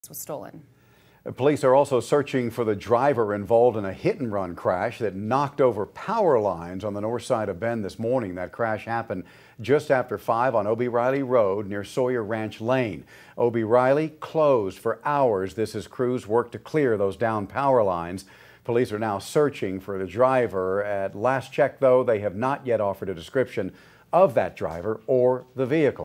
was stolen. Police are also searching for the driver involved in a hit-and-run crash that knocked over power lines on the north side of Bend this morning. That crash happened just after 5 on Obie Riley Road near Sawyer Ranch Lane. Obie Riley closed for hours. This as crews worked to clear those down power lines. Police are now searching for the driver. At last check, though, they have not yet offered a description of that driver or the vehicle.